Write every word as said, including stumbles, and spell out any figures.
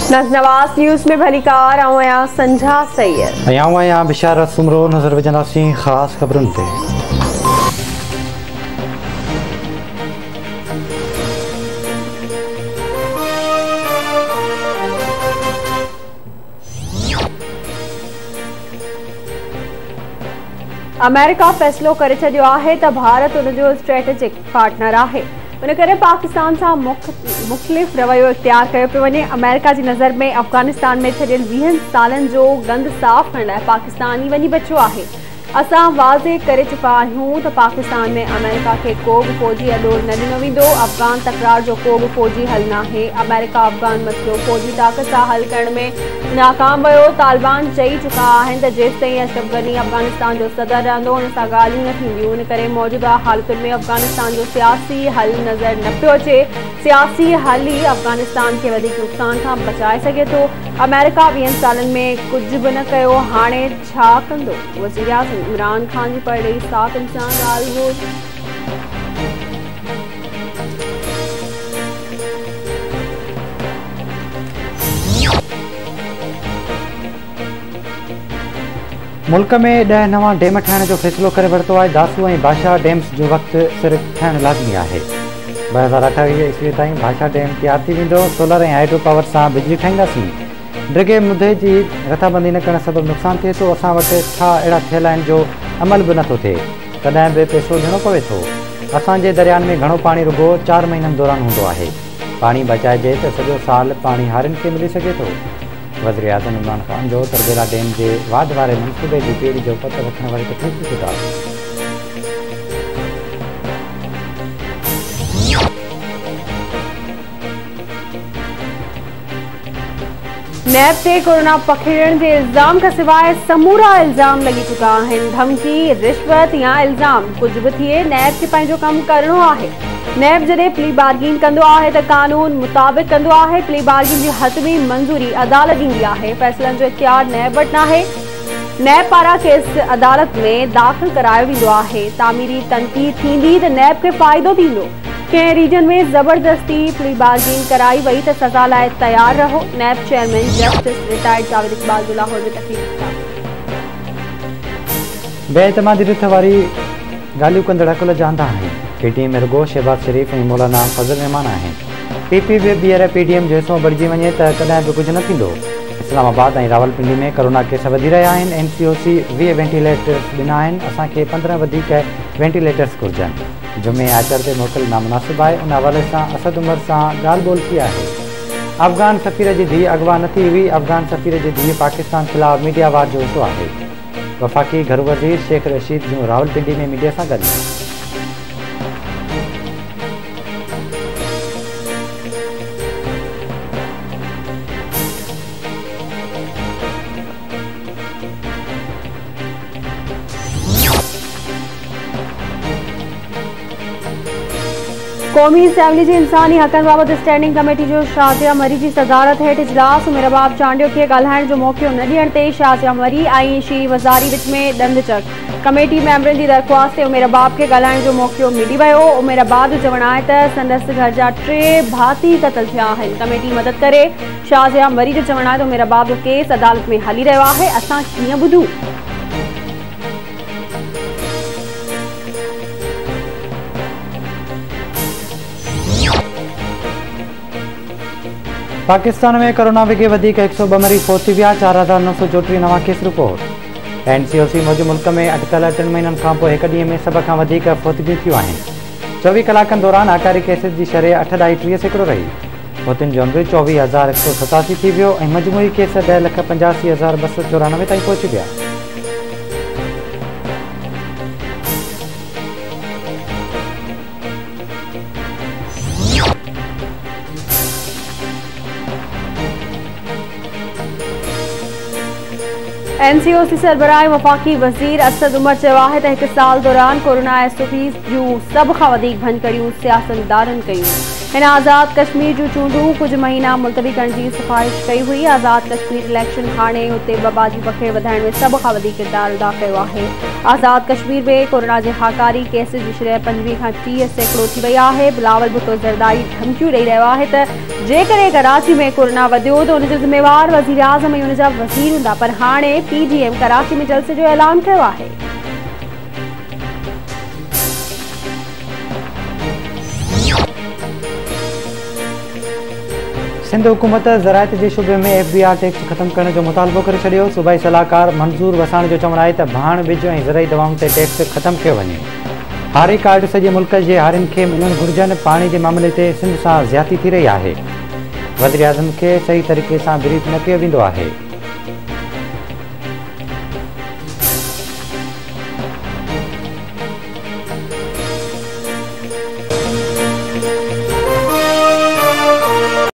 नवाज़ news में भलीकार आऊं संझा सैयद आऊं बिशारत सुमरो नज़र विझंदासीं ख़ासि ख़बरुनि ते। अमेरिका फ़ैसिलो करे छॾियो आहे त भारत उनजो स्ट्रेटेजिक पार्टनर आहे, उन करे पाकिस्तान सां मुख़्तलिफ़ रवैयो इख्तियार कयो पियो वञे। अमेरिका जी नज़र में अफ़गानिस्तान में छॾियल वीहनि सालनि जो गंद साफ़ करण लाइ पाकिस्तान ई वञी बचियो आहे। असां वाज़े करे चुका आहियूं त पाकिस्तान में अमेरिका खे को बि फ़ौजी अॾो न ॾिनो वेंदो। अफ़गान तकरार जो को बि फ़ौजी हल नाहे। अमेरिका अफ़गान मसइलो फ़ौजी ताक़त सां हल करण में नाकाम वियो। तालिबान चई चुका आहिनि त जेसिताईं अशरफ गनी अफ़गानिस्तान जो सदर रहंदो उन सां ॻाल्हियूं न थींदियूं। इन करे मौजूदा हालतुनि में अफ़गानिस्तान जो सियासी हल नज़र न पियो अचे। सियासी हल ई अफ़गानिस्तान खे वधीक नुक़सान खां बचाए सघे थो। अमेरिका वीहनि सालनि में कुझु बि न कयो, हाणे छा कंदो? वज़ीर आज़म इमरान खान जी पढ़ी सात इंसान ॻाल्हि हो। मुल्क में ॾह नवां डैम ठाहिण जो फ़ैसिलो करे वरितो आहे। दासू ऐं भाषा डैम्स जो वक़्तु सिर्फ़ु थियणु लाज़मी आहे। ॿ हज़ार अठावीह ईस्वी ताईं भाषा डैम तयारु थी वेंदो। सोलर ऐं हाइड्रो पावर सां बिजली ठाहींदासीं। ड्रिगे मुदे जी रथाबंदी न करण सबबु नुक़सानु थिए थो। असां वटि छा अहिड़ा थियल आहिनि जो अमल बि नथो थिए, तॾहिं बि पैसो ॾियणो पवे थो। असांजे दरियानि में घणो पाणी रुगो चारि महीननि दौरान हूंदो आहे। पाणी बचाइजे त सॼो साल पाणी हारियुनि खे मिली सघे थो। वज़ीर आज़म इमरान खान जो तरबेला डैम जे वाध वारे मनसूबे जी पेड़ी जो पतो रखण वारी तकलीफ़ शुदा। नैब ते कोरोना पखेड़ण जे इल्ज़ाम खां सवाइ समूरा इल्ज़ाम लॻी चुका आहिनि। धमकी, रिश्वत या इल्ज़ाम कुझु बि थिए, नैब खे पंहिंजो कमु करणो आहे। नैब जॾहिं प्ली बार्गिन कंदो आहे त कानून मुताबिक़ कंदो आहे। प्ली बार्गिन जी हतमी मंज़ूरी अदालत ॾींदी आहे। फ़ैसिलनि जो इख्तियार नैब वटि नाहे। नैब पारां केस अदालत में दाख़िल करायो वेंदो आहे। तामीरी तनक़ीद थींदी त नैब खे फ़ाइदो थींदो। कंहिं रीजन में ज़बरदस्ती प्ली बार्गिन कराई वई त सज़ा लाइ तयारु रहो। नैब chairman justice retired Javed Iqbal जो लाहौर में तकलीफ़ था। बेएतमादी रिथ वारी ॻाल्हियूं कंदड़ अकुल जा अंधा आहिनि। पीटीएम में रुगो शहबाज शरीफ़ ऐं मौलाना फज़ल रहमान आहिनि। पीपी बि ॿीहर पीडीएम जो हिसो बणिजी वञे त कॾहिं बि कुझु न थींदो। इस्लामाबाद ऐं रावलपिंडी में कोरोना केस वधी रहिया आहिनि। एनसीओसी वीह वेंटिलेटर्स ॾिना आहिनि। असांखे पंद्रहं वधीक वेंटिलेटर्स घुरिजनि। जुमे आचर ते मोकल नामुनासिब आहे। उन हवाले सां असद उमर सां ॻाल्हि ॿोल थी आहे। अफ़गान सफ़ीर जी धीउ अगवा न थी हुई। अफ़गान सफ़ीर जी धीउ पाकिस्तान ख़िलाफ़ मीडिया वार जो हिसो आहे। वफ़ाक़ी घर वज़ीर शेख रशीद जूं रावलपिंडी में मीडिया सां गॾु। क़ौमी असेंबली जी इंसानी हक़नि बाबति स्टैंडिंग कमेटी जो शाज़िया मरी जी सदारत हेठि इजलास। उमेरबाब चांडियो खे ॻाल्हाइण जो मौक़ो न ॾियण ते शाज़िया मरी ऐं शीरी वज़ारी विच में ॾंद चक। कमेटी मेंबरनि जी दरख़्वास्त ते उमेरबाब खे ॻाल्हाइण जो मौक़ो मिली वियो। उमेरबाब जो चवणु आहे त संदसि घर जा टे भाती क़तल थिया आहिनि। कमेटी मदद करे। शाज़िया मरी जो चवणु आहे त उमेरबाब जो केस अदालत में हली रहियो आहे। असां कीअं ॿुधूं? पाकिस्तान में कोरोना विगे वधीक हिकु सौ ॿ मरीज़ फौत थी विया। चारि हज़ार नव सौ चोटीह नवां केस रिपोर्ट। एनसीओसी मौजूदु मुल्क में अटकल टिनि महीननि खां पोइ हिकु ॾींहं में सभ खां वधीक फौतगियूं थियूं आहिनि। चोवीह कलाकनि दौरान आकारी केसिस जी शरह अठ ॾाई टीह सैकड़ो रही। फौतियुनि जो अंग चोवीह हज़ार हिकु सौ सतासी थी वियो ऐं मजमूई केस ॾह लख पंजासी हज़ार ॿ सौ चोरानवे ताईं पहुची विया। एनसीओसी सरबराह वफ़ाक़ी वज़ीर असद उमर चयो आहे त हिकु साल दौरान कोरोना एसओपी जूं सभ खां वधीक भञकड़ियूं सियासतदाननि कयूं। हिन आज़ाद कश्मीर जूं चूंडूं कुछ महीना मुलतवी करण जी सिफ़ारिश कई हुई। आज़ाद कश्मीर इलेक्शन हाणे हुते वबा जी पखे वधाइण में सभ खां वधीक किरदारु अदा कयो आहे। आज़ाद कश्मीर में कोरोना जे हाकारी केस जी शरह पंजवीह खां टीह सैकड़ो थी वई आहे। बिलावल भुट्टो ज़रदारी धमकियूं ॾेई रहियो आहे त जेकॾहिं कराची में कोरोना वधियो त उनजो ज़िम्मेवार वज़ीर आज़म ऐं उनजा वज़ीर हूंदा, पर हाणे पी डी एम कराची में जलसे जो ऐलान कयो आहे। सिंध हुकूमत ज़रायत जे शूबे में एफ बी आर टैक्स ख़त्म करण जो मुतालबो करे छॾियो। सूबाई सलाहकार मंज़ूर वसाण जो चवणु आहे त भाण बिज ऐं ज़रई दवाउनि ते टैक्स ख़त्म कयो वञे। हारी कार्ड सॼे मुल्क जे हारियुनि खे मिलणु घुरिजनि। पाणी जे मामले ते सिंध सां ज़्यादती थी रही आहे। वज़ीर आज़म खे सही तरीक़े सां ब्रीफ न कयो वेंदो आहे।